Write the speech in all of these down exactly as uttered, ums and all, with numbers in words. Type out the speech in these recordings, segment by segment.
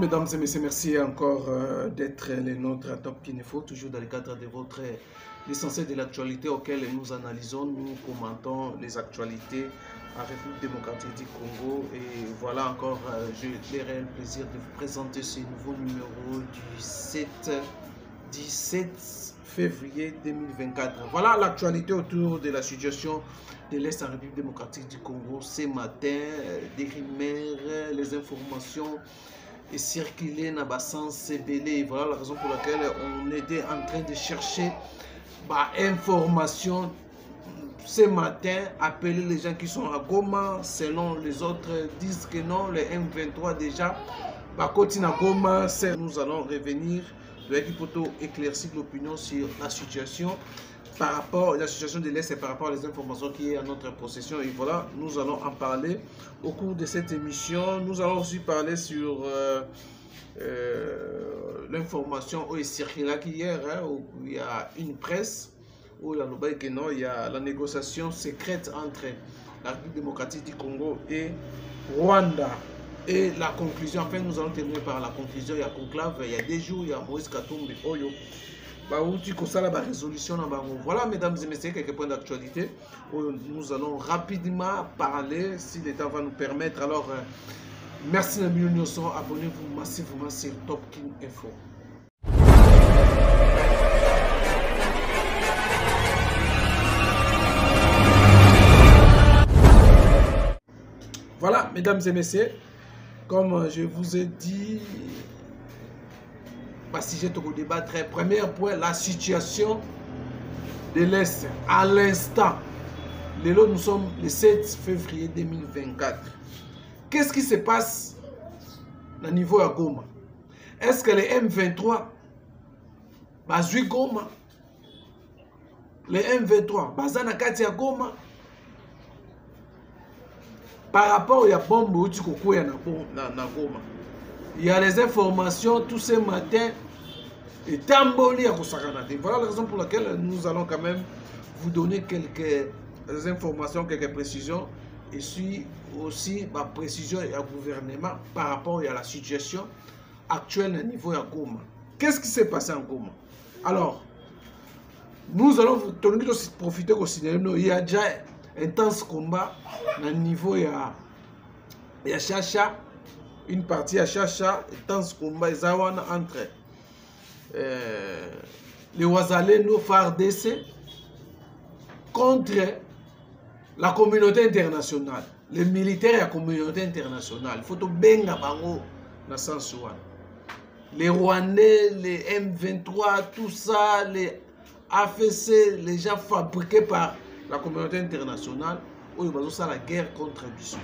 mesdames et messieurs, merci encore euh, d'être les nôtres à Top Kinefo, toujours dans le cadre de votre l'essentiel de l'actualité auquel nous analysons, nous commentons les actualités en République démocratique du Congo. Et voilà encore, euh, j'ai le réel plaisir de vous présenter ce nouveau numéro du dix-sept février deux mille vingt-quatre. Voilà l'actualité autour de la situation de l'Est en République démocratique du Congo. Ce matin, des rumeurs, les informations et circuler dans le sens belé. Voilà la raison pour laquelle on était en train de chercher bah, information ce matin, appeler les gens qui sont à Goma. Selon les autres disent que non, les M vingt-trois déjà bah, continue à Goma. Nous allons revenir de l'équipe auto éclaircir l'opinion sur la situation par rapport à la situation de l'Est et par rapport aux informations qui est à notre possession. Et voilà, nous allons en parler au cours de cette émission. Nous allons aussi parler sur euh, euh, l'information où est circulée hier, hein, où il y a une presse, où il y a, que non, il y a la négociation secrète entre la République démocratique du Congo et Rwanda. Et la conclusion, enfin nous allons terminer par la conclusion. Il y a conclave, il y a des jours, il y a Moïse Katumbi Oyo. Voilà, mesdames et messieurs, quelques points d'actualité où nous allons rapidement parler, si l'État va nous permettre. Alors, euh, merci à millions de abonnez-vous massivement sur Top King Info. Voilà, mesdames et messieurs, comme je vous ai dit, si j'ai au débattre, premier point, la situation de l'Est à l'instant. Nous sommes le sept février deux mille vingt-quatre. Qu'est-ce qui se passe au niveau de Goma? Est-ce que les M vingt-trois bazui Goma? Les M vingt-trois bazana kati ya Goma? Par rapport à la bombe où tu na Goma, il y a les informations tous ces matins et tamboli à Kosakanate. Voilà la raison pour laquelle nous allons quand même vous donner quelques informations, quelques précisions et puis aussi ma précision et à gouvernement par rapport à la situation actuelle au niveau de Goma. Qu'est-ce qui s'est passé en Goma? Alors, nous allons profiter de signaler il y a déjà un intense combat au niveau de Chacha. Une partie à Chacha, intense combat entre euh, les Ouazaleno F A R D C contre la communauté internationale, les militaires et la communauté internationale. Il faut que benga bango dans sens où les Rwandais, les M vingt-trois, tout ça, les A F C, les gens fabriqués par la communauté internationale, où ils vont faire la guerre contre Bissau.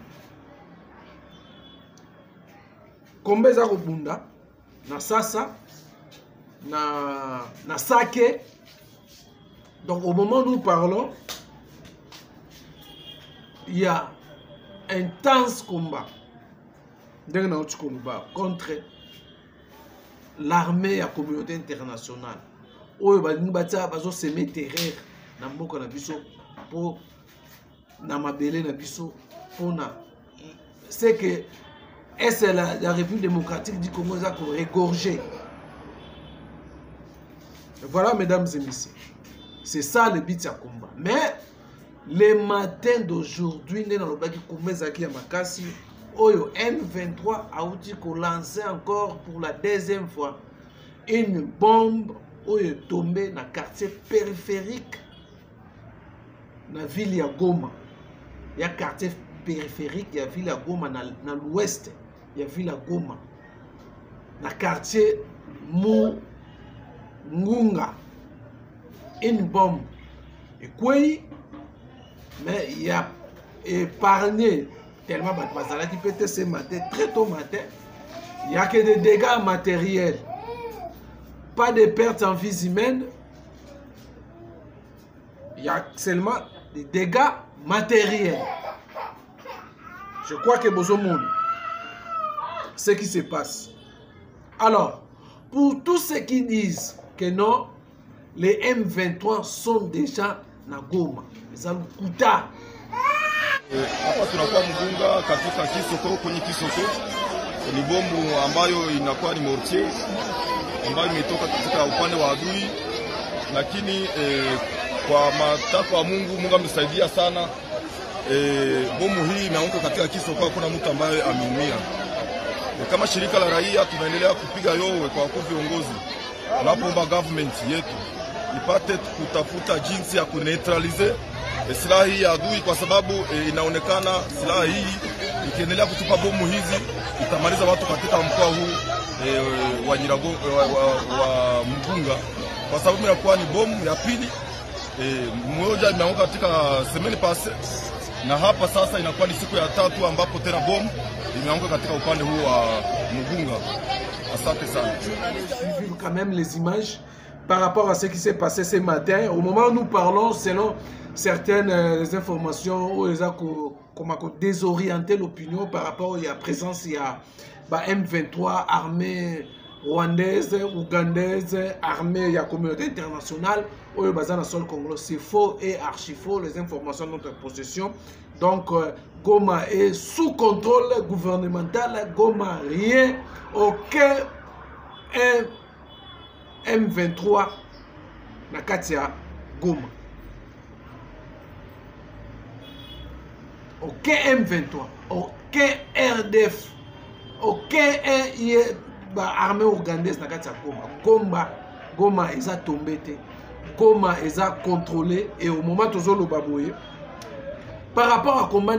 Combat za Robunda, na Sasa, na, na Sake. Donc au moment où nous parlons, il y a un intense combat contre l'armée et la communauté internationale. Où nous avons semé terreur dans Mboka na biso pour na mabele na biso pour na c'est que et c'est la, la République démocratique du Congo qui a regorgé. Voilà, mesdames et messieurs. C'est ça le but de combat. Mais le matin d'aujourd'hui, dans le baki Koumezaki à Makassi, Oyo M vingt-trois a lancé encore pour la deuxième fois une bombe qui est tombée dans le quartier périphérique de la ville de Goma. Il y a un quartier périphérique, il y a la ville de Goma dans l'ouest. Il y a ville à Goma, dans le quartier Mungunga, une bombe. Et quoi? Mais il y a épargné tellement de qui peut ce matin, très tôt matin. Il n'y a que des dégâts matériels, pas de pertes en vie humaine. Il y a seulement des dégâts matériels. Je crois que besoin monde. Ce qui se passe. Alors, pour tous ceux qui disent que non, les M vingt-trois sont déjà na Goma, les Alukuta. Hapa tunakuwa Mugunga katika Kisoko kwenye Kisoko ni bomu ambayo inakuwa ni mortier ambayo imetoka katika upande wa adui, lakini eh, kwa matakwa ya Mungu, Mungu amesaidia sana. E, bomu hii imeanguka katika kiso kwa kuna mtu ambaye ameumia. E, kama shirika la raia tunaendelea kupiga yowe kwa wakuu viongozi, tunapoomba government yetu ipate kutafuta jinsi ya kuneutralize e, silaha hii ya adui, kwa sababu e, inaonekana silaha hii ikiendelea kutupa bomu hizi itamaliza watu katika mkoa huu e, wa Nyirago wa, wa, wa Mugunga, kwa sababu inakuwa ni bomu ya pili. E, mmoja imeanguka katika semeni pase, na hapa sasa inakuwa ni siku ya tatu ambapo tena bomu imeanguka katika upande huu wa Mugunga. Asante sana. Suivre quand même les images par rapport à ce qui s'est passé ce matin. Au moment où nous parlons, selon certaines euh, informations, où ils ont désorienté l'opinion par rapport à la présence, il y a bah, M vingt-trois, armée rwandaise, ougandaise, armée, il y a communauté internationale, au bazar sol congolais. C'est faux et archi faux, les informations de notre possession. Donc, euh, Goma est sous contrôle gouvernemental. Goma, rien, aucun M vingt-trois, Nakatia, Goma. Aucun M vingt-trois, aucun R D F, aucun bah, armée ougandaise n'a qu'à Goma. Goma, Goma, ils ont tombé, Goma, ils ont contrôlé, et au moment où ils ont baboué, par rapport à comment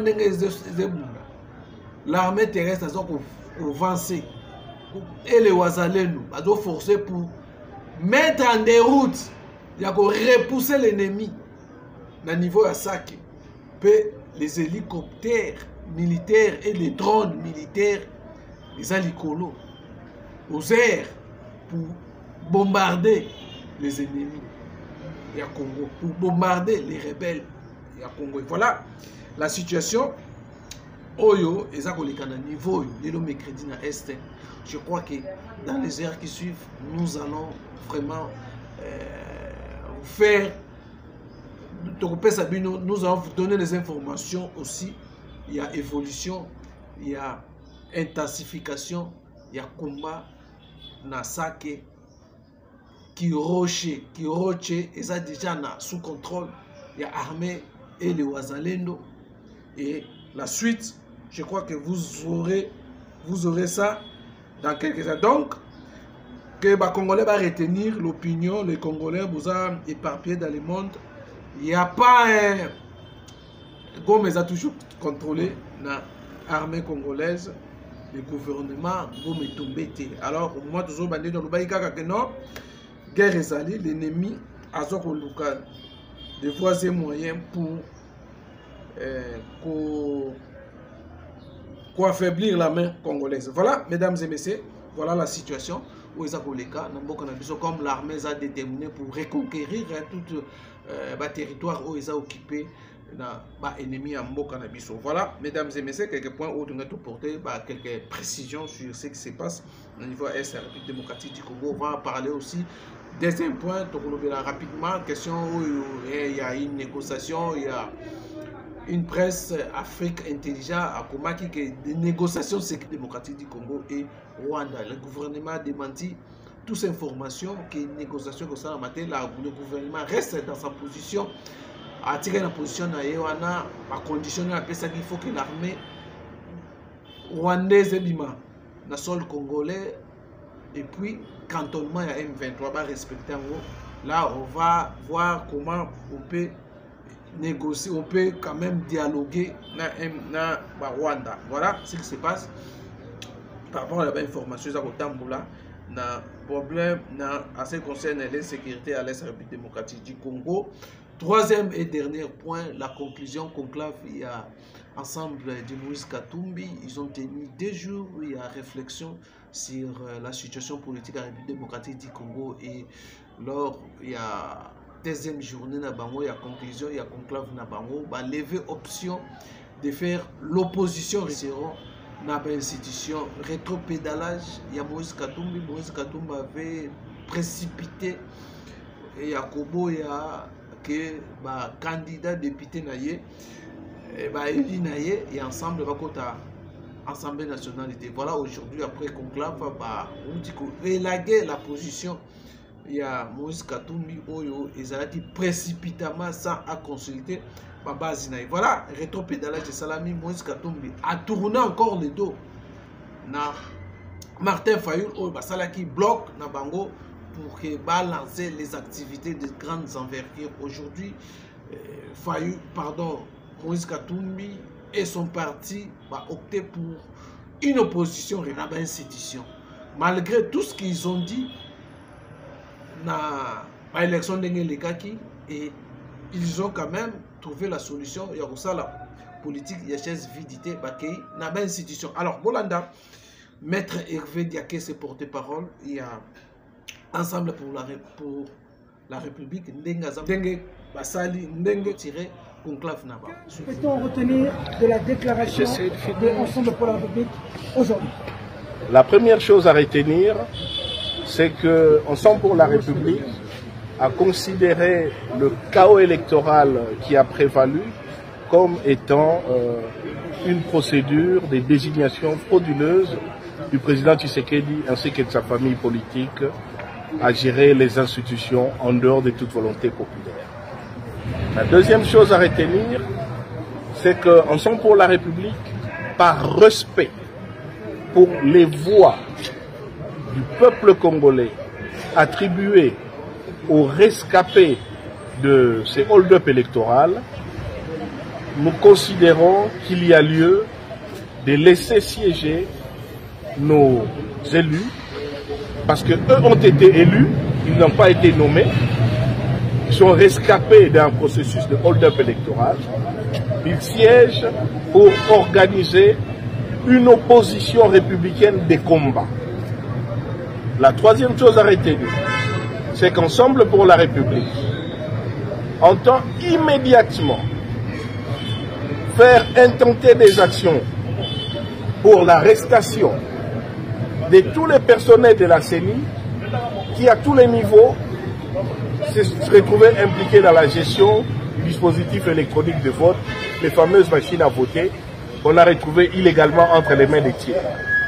l'armée terrestre a avancé, et les Wazalenu, ils ont forcé pour mettre en déroute, il y a repousser l'ennemi, au niveau à Sake, les hélicoptères militaires et les drones militaires, ils ont l'écolo aux airs pour bombarder les ennemis du Congo, pour bombarder les rebelles du Congo. Et voilà la situation. Oyo, et ça, niveau, le mercredi na Est. Je crois que dans les heures qui suivent, nous allons vraiment euh, faire. Nous allons vous donner les informations aussi. Il y a évolution, il y a intensification, il y a combat. Nasake qui roche qui roche et ça déjà na sous contrôle, il y a armée et les Wazalendo, et la suite je crois que vous aurez vous aurez ça dans quelques heures. Donc que les Congolais va retenir l'opinion, les Congolais vous ont éparpillé dans le monde. Il n'y a pas un Goma a toujours contrôlé l'armée congolaise. Le gouvernement Goma est tombé. Alors, au moment où nous avons non, guerre est allée, l'ennemi a des voies et moyens pour euh, pour affaiblir la main congolaise. Voilà, mesdames et messieurs, voilà la situation où ils ont comme l'armée a déterminé pour reconquérir tout euh, le territoire où ils ont occupé. Ennemi à Mboka-Nabiso. Voilà, mesdames et messieurs, quelques points où nous avons porté quelques précisions sur ce qui se passe au niveau Est, la République démocratique du Congo. On va parler aussi deuxième point, donc on verra rapidement, question où il y a une négociation, il y a une presse Afrique intelligente à Komaki que des négociations démocratiques du Congo et Rwanda. Le gouvernement a démenti toutes ces informations que les négociations que ça a maté, le gouvernement reste dans sa position. À tirer la position à condition qu'il faut que l'armée rwandaise bima na sol congolais et puis cantonnement à M vingt-trois va respecter en gros. Là on va voir comment on peut négocier, on peut quand même dialoguer na, na bah, Rwanda. Voilà ce qui se passe par rapport à l'information là na problème na à ce qui concerne l'insécurité à l'Est de la République démocratique du Congo. Troisième et dernier point, la conclusion conclave. Il y a ensemble de Moïse Katumbi, ils ont tenu deux jours, il y a réflexion sur la situation politique à la République démocratique du Congo, et lors il y a deuxième journée na bango, il y a conclusion, il y a conclave na bango, bah lever option de faire l'opposition réservant na institution rétropédalage. Il y a Moïse Katumbi, Moïse Katumbi avait précipité et Yakobo il y a que bah, candidat député naïe et bah élu naïe et ensemble va kota Assemblée nationale était. Voilà, aujourd'hui, après conclave, bah, on dit qu'on élaguait la position. Il y a Moïse Katumbi, Oyo, et Zalaki précipitamment sans à consulter. Voilà, rétropédalage de Salami, Moïse Katumbi a tourné encore le dos. Na Martin Fayoul, Oyo, Salaki bloque na Bango pour que balancer les activités de grandes envergures. Aujourd'hui, euh, Fayoul, pardon, Moïse Katumbi et son parti va opter pour une opposition à l'institution. Malgré tout ce qu'ils ont dit, dans l'élection de Ngelekaki, et ils ont quand même trouvé la solution. Il y a ça la politique, il y a chaise vidité, dans l'institution. Alors, Bolanda, Maître Hervé Diaké, c'est porte-parole. Il y a Ensemble pour la, pour la République, Ndenge Basali, Ndenge tiré conclave Naba. Peut-on retenir de la déclaration de Ensemble pour la République aujourd'hui? La première chose à retenir, c'est que Ensemble pour la République a considéré le chaos électoral qui a prévalu comme étant euh, une procédure de désignation frauduleuse du président Tshisekedi ainsi que de sa famille politique à gérer les institutions en dehors de toute volonté populaire. La deuxième chose à retenir, c'est que Ensemble pour la République, par respect pour les voix du peuple congolais attribuées aux rescapés de ces hold-up électorales, nous considérons qu'il y a lieu de laisser siéger nos élus, parce qu'eux ont été élus, ils n'ont pas été nommés, ils sont rescapés d'un processus de hold-up électoral, ils siègent pour organiser une opposition républicaine des combats. La troisième chose à retenir, c'est qu'Ensemble pour la République entend immédiatement faire intenter des actions pour l'arrestation de tous les personnels de la C E N I qui, à tous les niveaux, se retrouvaient impliqués dans la gestion du dispositif électronique de vote, les fameuses machines à voter qu'on a retrouvées illégalement entre les mains des tiers.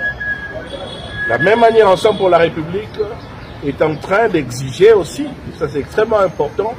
De la même manière, Ensemble pour la République est en train d'exiger aussi, ça c'est extrêmement important,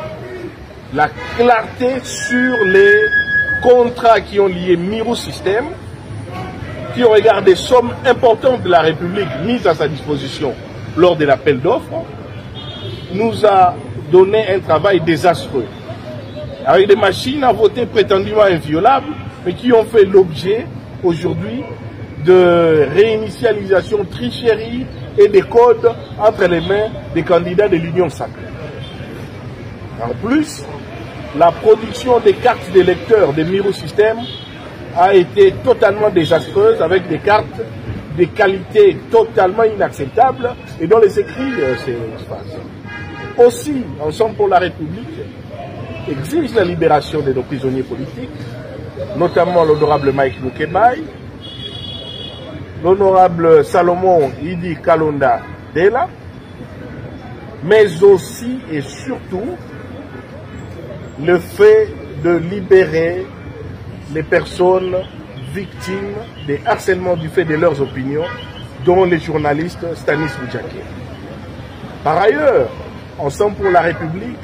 la clarté sur les contrats qui ont lié Miro System, qui au regard des sommes importantes de la République mises à sa disposition lors de l'appel d'offres, nous a donné un travail désastreux. Avec des machines à voter prétendument inviolables, mais qui ont fait l'objet aujourd'hui de réinitialisation, tricherie et des codes entre les mains des candidats de l'Union sacrée. En plus, la production des cartes d'électeurs de Miro System a été totalement désastreuse, avec des cartes de qualité totalement inacceptable et dont les écrits euh, s'effacent. Aussi, Ensemble pour la République exige la libération de nos prisonniers politiques, notamment l'honorable Mike Mukebai, l'honorable Salomon Idi Kalonda Dela, mais aussi et surtout le fait de libérer les personnes victimes des harcèlements du fait de leurs opinions, dont les journalistes Stanis Boudjaké. Par ailleurs, Ensemble pour la République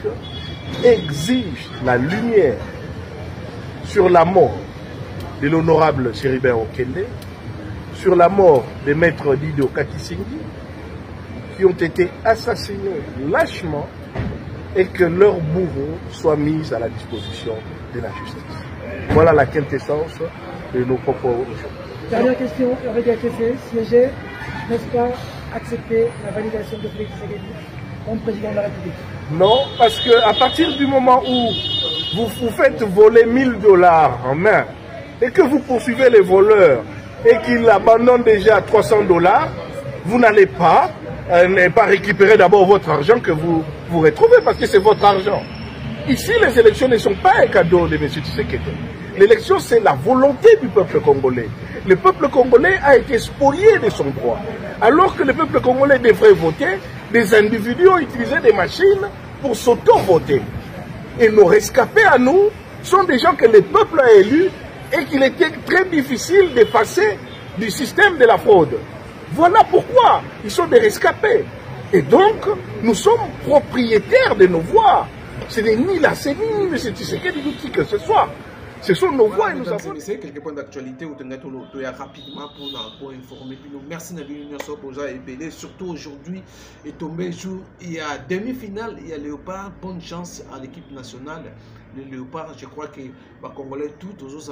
exige la lumière sur la mort de l'honorable Chéribert Okende, sur la mort des maîtres Dido Kakisingi, qui ont été assassinés lâchement, et que leurs bourreaux soient mis à la disposition de la justice. Voilà la quintessence de nos propos aujourd'hui. Dernière question, Hervé Diaké, siéger, n'est-ce pas accepter la validation de Félix Tshisekedi comme président de la République? Non, parce qu'à partir du moment où vous vous faites voler mille dollars en main et que vous poursuivez les voleurs et qu'ils abandonnent déjà à trois cents dollars, vous n'allez pas, euh, pas récupérer d'abord votre argent que vous vous retrouvez, parce que c'est votre argent. Ici, les élections ne sont pas un cadeau de M. Tshisekedi. L'élection, c'est la volonté du peuple congolais. Le peuple congolais a été spolié de son droit. Alors que le peuple congolais devrait voter, des individus ont utilisé des machines pour s'auto-voter. Et nos rescapés à nous sont des gens que le peuple a élus et qu'il était très difficile d'effacer du système de la fraude. Voilà pourquoi ils sont des rescapés. Et donc, nous sommes propriétaires de nos voix. Ce n'est ni la C E N I, ni ce Tshisekedi, ni qui que ce soit. Ce sont nos voix et nous avons... C'est quelques points d'actualité où tu as rapidement pour informer. Merci Nabil Nyonso pour ça et surtout aujourd'hui est tombé jour. Il y a demi-finale, il y a Léopard. Bonne chance à l'équipe nationale. Le Léopard, je crois que les Congolais tout autour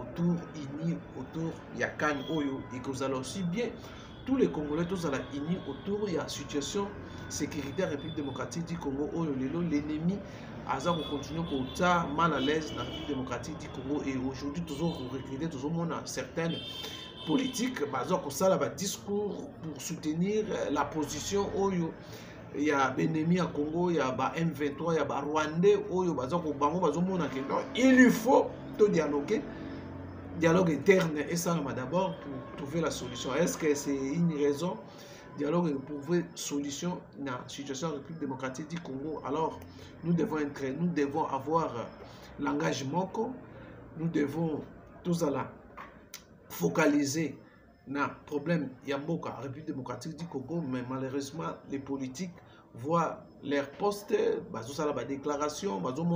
unis autour il y a Cannes Oyo et que vous allez aussi bien. Tous les Congolais tous à la unis autour il y a situation sécuritaire République démocratique du Congo Oyo l'ennemi Aza continue pour ça mal à l'aise dans la République démocratique du Congo et aujourd'hui toujours recruter toujours monde certaines politiques bazo ko ça là discours pour soutenir la position Oyo. Il y a Benemi à Congo, il y a M vingt-trois, il y a Rwandais Oyo bazo ko bango bazo mona que il lui faut tout dialoguer. Dialogue interne et ça d'abord pour trouver la solution. Est-ce que c'est une raison? Dialogue pour trouver solution dans la situation de la République démocratique du Congo. Alors nous devons être, nous devons avoir l'engagement, nous devons tous à la focaliser dans le problème Yamboka, la République démocratique du Congo, mais malheureusement les politiques voient leur poste, la déclaration,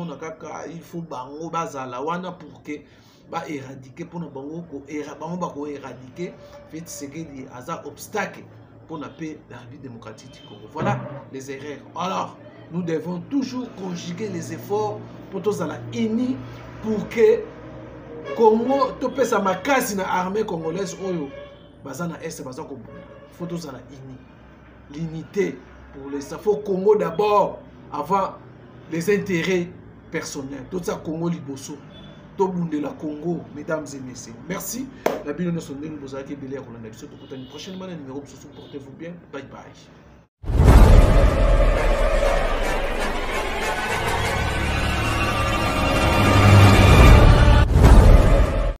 il faut bango bazalawana pour que ba éradiquer pour nous bango ko bango éradiquer fait ce qui est un obstacle pour la paix de la République démocratique du Congo. Voilà les erreurs. Alors nous devons toujours conjuguer les efforts pour tous à la unis pour que Congo topé sa makasi na armée congolaise oyo bazana est bazako faut tous à la unis l'unité pour les faut Congo d'abord avant les intérêts personnels tout ça Congo liboso de la Congo, mesdames et messieurs. Merci. La Bible nous sommes nous vous avez belé à la prochaine numéro. Portez-vous bien. Bye bye.